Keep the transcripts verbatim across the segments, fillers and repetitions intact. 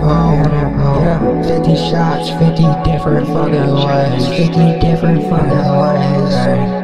Oh, yeah, fifty shots, fifty different fucking ways, fifty different fucking ways.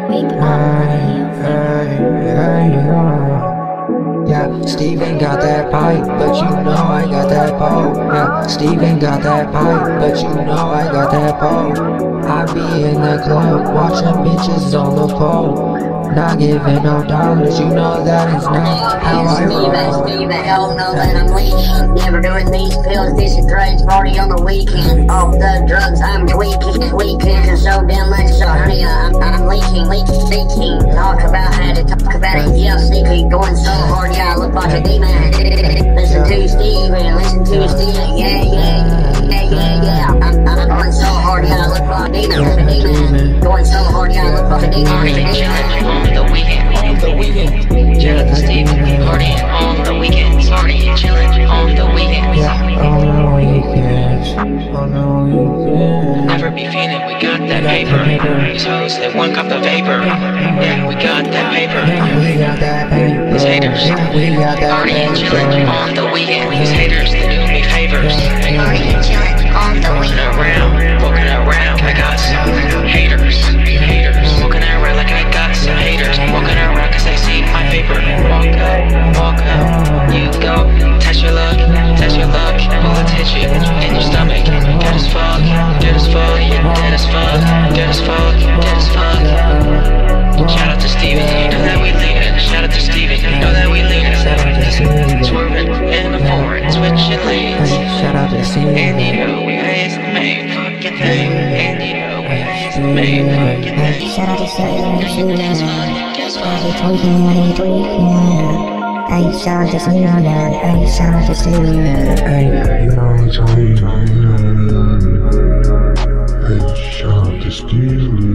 Hey, hey, hey, hey. Yeah, Steven got that pipe, but you know I got that pole. Yeah, Steven got that pipe, but you know I got that pole. I be in the club, watching bitches on the pole. Not giving no dollars, you know that is not how I roll. Steven, hell no that I'm leaking. Never doing these pills, this is drugs, party on the weekend. Off the drugs, I'm tweaking, tweaking, and so damn much, so honey, I'm, I'm leaking, leaking, leaking. Talk about how to talk about it, yeah, sneaky, going so hard, yeah, I look like a demon. Listen to Steven, listen to Steven, yeah, yeah, yeah, yeah, yeah. I'm, I'm going so hard, yeah, I look like a demon, demon. Going so hard, yeah, I look like a demon. On the weekend, on the weekend, shout out to Steven, partying on the weekend, partying, chilling on the weekend. Yeah, on the weekends, on the weekends. Never be feeling, we got that paper. These hoes that one cup of vapor. Yeah, we got that paper. Yeah, we got that paper. These haters, yeah, we got that partying, paper. chilling on the weekend. These haters, they do me favors. Partying, chilling on the Walking weekend. around, walking around, I got some haters, haters. Walking around like I got some haters. Walking around cause they see my paper. Walk up, walk up, you go. Touch your luck, touch your luck. Bullets hit you in your stomach. Dead as fuck, dead as fuck, dead as fuck, dead as fuck, dead as fuck. Shout out to Steven, you know that we leanin'. Shout out to Steven, you know that we leanin'. Swerving in the foreign, switching lanes. Shout out to Steven. And you know we is the main fucking thing. And you know we is the main fucking thing. Shout out to Steven, Guess what? Guess what? Hey, tweaking, tweaking. Hey, shout out to Steven, hey, shout out to Steven. Hey, You know, it's all you. Hey, shout out to Steve.